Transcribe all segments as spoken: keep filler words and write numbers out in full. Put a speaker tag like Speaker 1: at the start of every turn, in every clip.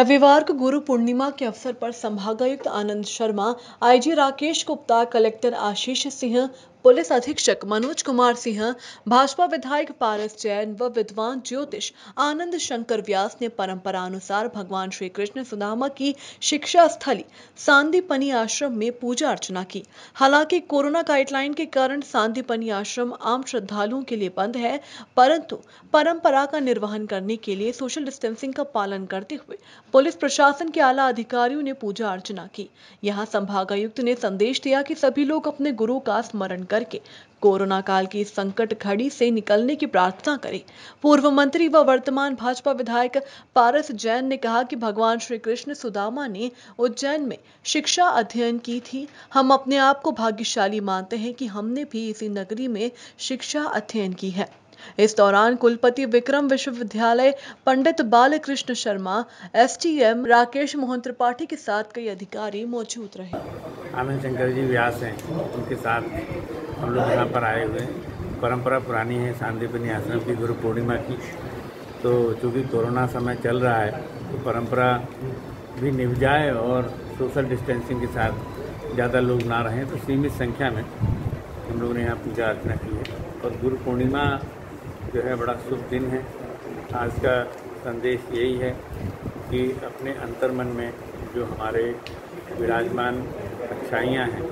Speaker 1: रविवार को गुरु पूर्णिमा के अवसर पर संभागायुक्त Anand Sharma, IG Rakesh Gupta, collector Ashish Singh, police अधीक्षक मनोज कुमार सिंह, भाजपा विधायक पारस जैन व विद्वान ज्योतिष आनंद शंकर व्यास ने परंपरानुसार भगवान श्री कृष्ण सुदामा की शिक्षा स्थली सांदीपनी आश्रम में पूजा अर्चना की। हालांकि कोरोना गाइडलाइन के कारण सांदीपनी आश्रम आम श्रद्धालुओं के लिए बंद है, परंतु परंपरा का निर्वहन करने के लिए सोशल डिस्टेंसिंग का पालन करते हुए पुलिस प्रशासन के आला अधिकारियों ने पूजा अर्चना की। यहाँ संभागायुक्त ने संदेश दिया कि सभी लोग अपने गुरु का स्मरण करके कोरोना काल की इस संकट घड़ी से निकलने की प्रार्थना करें। पूर्व मंत्री व वर्तमान भाजपा विधायक पारस जैन ने कहा कि भगवान श्री कृष्ण सुदामा ने उज्जैन में शिक्षा अध्ययन की थी। हम अपने आप को भाग्यशाली मानते हैं कि हमने भी इसी नगरी में शिक्षा अध्ययन की है। इस दौरान कुलपति विक्रम विश्वविद्यालय पंडित बालकृष्ण शर्मा, एसटीएम राकेश मोहन त्रिपाठी के साथ कई अधिकारी मौजूद रहे।
Speaker 2: आनंद शंकर जी व्यास हैं, उनके साथ हम लोग यहाँ पर आए हुए हैं। परंपरा पुरानी है सांदीपनी आश्रम की गुरु पूर्णिमा की, तो चूँकि कोरोना समय चल रहा है तो परंपरा भी निभ जाए और सोशल डिस्टेंसिंग के साथ ज़्यादा लोग ना रहें, तो सीमित संख्या में हम लोगों ने यहाँ पूजा अर्चना की है। और गुरु पूर्णिमा जो है बड़ा शुभ दिन है। आज का संदेश यही है कि अपने अंतर्मन में जो हमारे विराजमान अच्छाइयाँ हैं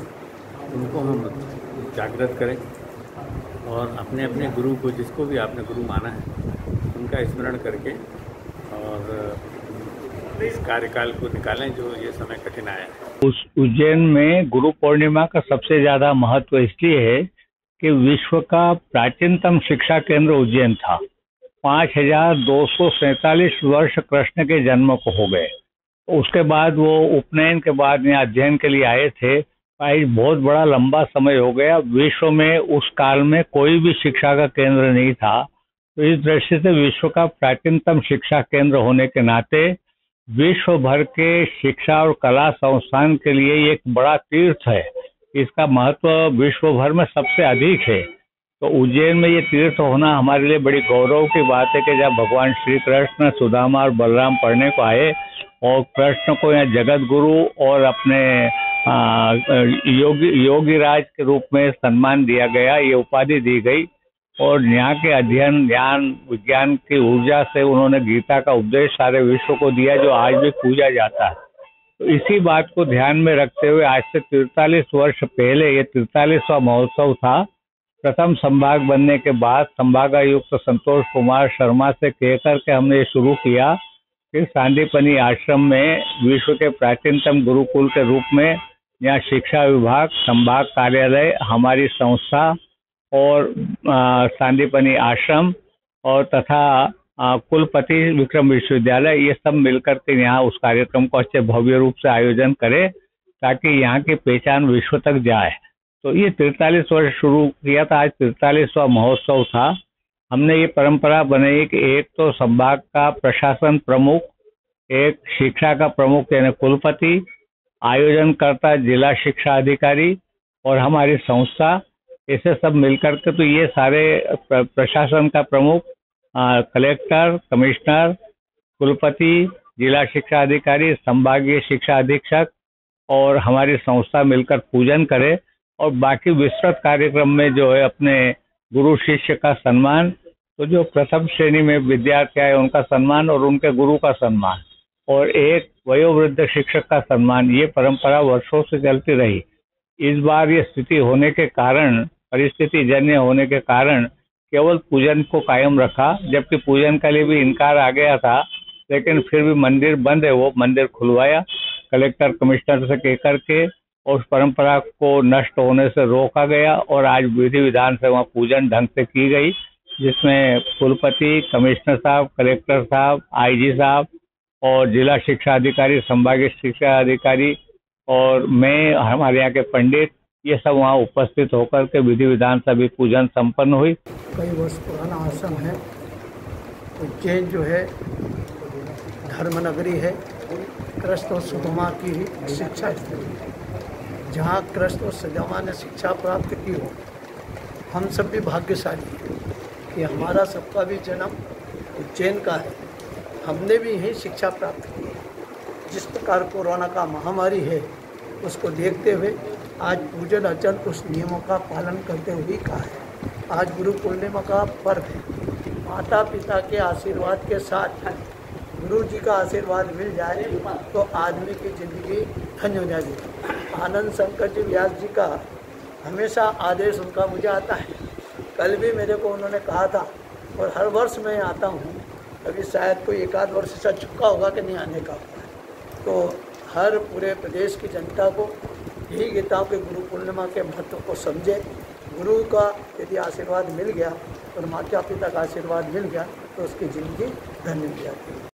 Speaker 2: उनको हम जागृत करें और अपने अपने गुरु को, जिसको भी आपने गुरु माना है, उनका स्मरण करके और इस कार्यकाल को निकालें जो ये समय कठिन आया है।
Speaker 3: उस उज्जैन में गुरु पूर्णिमा का सबसे ज़्यादा महत्व इसलिए है कि विश्व का प्राचीनतम शिक्षा केंद्र उज्जैन था। पाँच हजार दो सौ सैंतालीस वर्ष कृष्ण के जन्म को हो गए। उसके बाद वो उपनयन के बाद यहाँ अध्ययन के लिए आए थे। आज बहुत बड़ा लंबा समय हो गया। विश्व में उस काल में कोई भी शिक्षा का केंद्र नहीं था, तो इस दृष्टि से विश्व का प्राचीनतम शिक्षा केंद्र होने के नाते विश्व भर के शिक्षा और कला संस्थान के लिए एक बड़ा तीर्थ है। इसका महत्व विश्व भर में सबसे अधिक है। तो उज्जैन में ये तीर्थ होना हमारे लिए बड़ी गौरव की बात है कि जब भगवान श्री कृष्ण सुदामा और बलराम पढ़ने को आए और कृष्ण को यहाँ जगत गुरु और अपने योगी योगी राज के रूप में सम्मान दिया गया, ये उपाधि दी गई और यहाँ के अध्ययन, ज्ञान, विज्ञान की ऊर्जा से उन्होंने गीता का उपदेश सारे विश्व को दिया, जो आज भी पूजा जाता है। तो इसी बात को ध्यान में रखते हुए आज से तिरतालीस वर्ष पहले ये तिरतालीसवां महोत्सव था। प्रथम संभाग बनने के बाद संभागायुक्त संतोष कुमार शर्मा से कहकर के हमने ये शुरू किया कि सांदीपनी आश्रम में विश्व के प्राचीनतम गुरुकुल के रूप में यहाँ शिक्षा विभाग, संभाग कार्यालय, हमारी संस्था और सांदीपनी आश्रम और तथा कुलपति विक्रम विश्वविद्यालय, ये सब मिलकर के यहाँ उस कार्यक्रम को अच्छे भव्य रूप से आयोजन करे ताकि यहाँ की पहचान विश्व तक जाए। तो ये तिरतालीस वर्ष शुरू किया था, आज तिरतालीसवां महोत्सव था। हमने ये परंपरा बनाई कि एक तो संभाग का प्रशासन प्रमुख, एक शिक्षा का प्रमुख यानी कुलपति, आयोजनकर्ता जिला शिक्षा अधिकारी और हमारी संस्था, ऐसे सब मिलकर के, तो ये सारे प्रशासन का प्रमुख, कलेक्टर, कमिश्नर, कुलपति, जिला शिक्षा अधिकारी, संभागीय शिक्षा अधीक्षक और हमारी संस्था मिलकर पूजन करे और बाकी विस्तृत कार्यक्रम में जो है अपने गुरु शिष्य का सम्मान, तो जो प्रथम श्रेणी में विद्यार्थी आए उनका सम्मान और उनके गुरु का सम्मान और एक वयोवृद्ध शिक्षक का सम्मान, ये परंपरा वर्षों से चलती रही। इस बार ये स्थिति होने के कारण, परिस्थिति जन्य होने के कारण केवल पूजन को कायम रखा, जबकि पूजन के लिए भी इनकार आ गया था, लेकिन फिर भी मंदिर बंद है, वो मंदिर खुलवाया कलेक्टर कमिश्नर से कह करके और उस परंपरा को नष्ट होने से रोका गया और आज विधि विधान से वहाँ पूजन ढंग से की गई, जिसमें कुलपति, कमिश्नर साहब, कलेक्टर साहब, आईजी साहब और जिला शिक्षा अधिकारी, संभागीय शिक्षा अधिकारी और मैं, हमारे यहाँ के पंडित, ये सब वहाँ उपस्थित होकर के विधि विधान से भी पूजन संपन्न हुई।
Speaker 4: कई वर्ष पुराना आश्रम है। उज्जैन जो है धर्म नगरी है, कृष्ण और सुदामा की शिक्षा स्थली, जहाँ कृष्ण और सुदामा ने शिक्षा प्राप्त की हो। हम सब भी भाग्यशाली हैं कि हमारा सबका भी जन्म उज्जैन का है। हमने भी यही शिक्षा प्राप्त की। जिस प्रकार कोरोना का महामारी है उसको देखते हुए आज पूजन अर्चन उस नियमों का पालन करते हुए कहा है। आज गुरु पूर्णिमा का पर्व है। माता पिता के आशीर्वाद के साथ गुरु जी का आशीर्वाद मिल जाए तो आदमी की ज़िंदगी धन्य हो जाएगी। आनंद शंकर जी व्यास जी का हमेशा आदेश उनका मुझे आता है। कल भी मेरे को उन्होंने कहा था और हर वर्ष मैं आता हूँ, अभी शायद कोई एक आध वर्ष से चुका होगा कि नहीं आने का होगा। तो हर पूरे प्रदेश की जनता को यही कहता हूँ कि गुरु पूर्णिमा के महत्व को समझे। गुरु का यदि आशीर्वाद मिल गया और माता पिता का आशीर्वाद मिल गया तो उसकी ज़िंदगी धन्य हो जाती है।